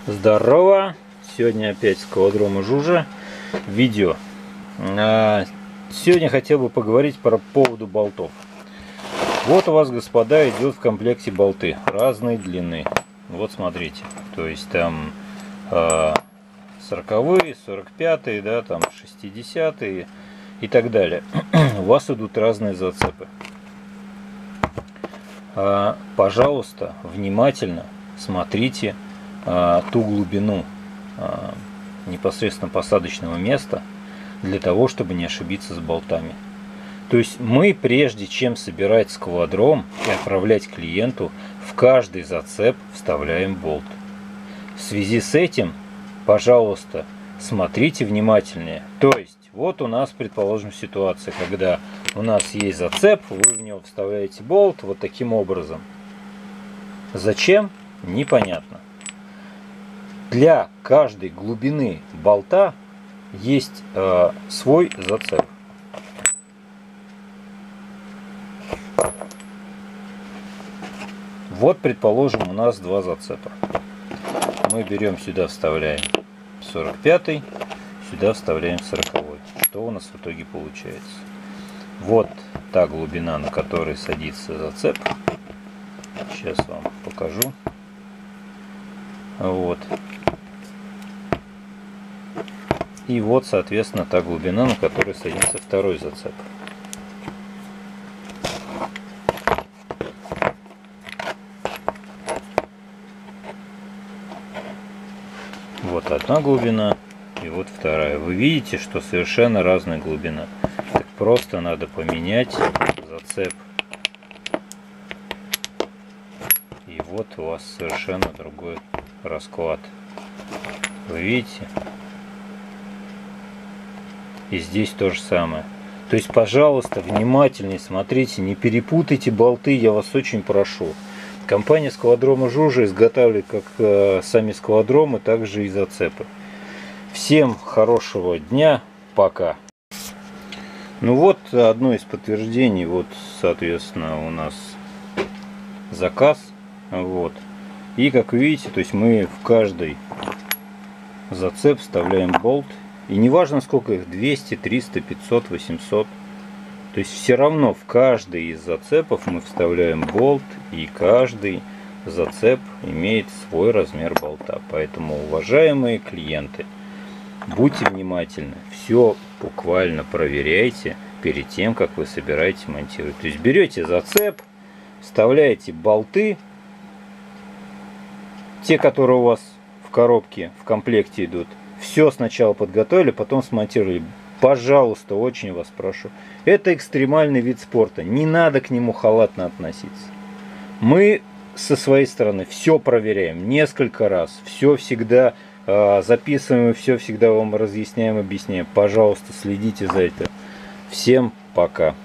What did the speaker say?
Здорово! Сегодня опять скалодрома Жужа. Видео. Сегодня хотел бы поговорить по поводу болтов. Вот у вас, господа, идет в комплекте болты разной длины. Вот смотрите. То есть там 40-е, 45-е, да, там 60-е и так далее. У вас идут разные зацепы. Пожалуйста, внимательно смотрите ту глубину непосредственно посадочного места, для того, чтобы не ошибиться с болтами. То есть мы, прежде чем собирать скалодром и отправлять клиенту, в каждый зацеп вставляем болт. В связи с этим, пожалуйста, смотрите внимательнее. То есть вот у нас, предположим, ситуация, когда у нас есть зацеп, вы в него вставляете болт вот таким образом. Зачем? Непонятно. Для каждой глубины болта есть свой зацеп. Вот, предположим, у нас два зацепа. Мы берем сюда, вставляем 45-й, сюда вставляем 40-й. Что у нас в итоге получается? Вот та глубина, на которой садится зацеп. Сейчас вам покажу. Вот. И вот, соответственно, та глубина, на которой садится второй зацеп. Вот одна глубина и вот вторая. Вы видите, что совершенно разная глубина. Так просто надо поменять зацеп. И вот у вас совершенно другой расклад. Вы видите? И здесь то же самое. То есть, пожалуйста, внимательнее смотрите, не перепутайте болты, я вас очень прошу. Компания скалодрома Жужа изготавливает как сами скалодромы, так же и зацепы. Всем хорошего дня, пока. Ну вот одно из подтверждений, вот, соответственно, у нас заказ. Вот. И как вы видите, то есть мы в каждый зацеп вставляем болт. И не важно сколько их, 200, 300, 500, 800. То есть все равно в каждый из зацепов мы вставляем болт. И каждый зацеп имеет свой размер болта. Поэтому, уважаемые клиенты, будьте внимательны. Все буквально проверяйте перед тем, как вы собираете монтировать. То есть берете зацеп, вставляете болты. Те, которые у вас в коробке, в комплекте идут. Все сначала подготовили, потом смонтировали. Пожалуйста, очень вас прошу. Это экстремальный вид спорта. Не надо к нему халатно относиться. Мы со своей стороны все проверяем несколько раз. Все всегда записываем и все всегда вам разъясняем, объясняем. Пожалуйста, следите за этим. Всем пока.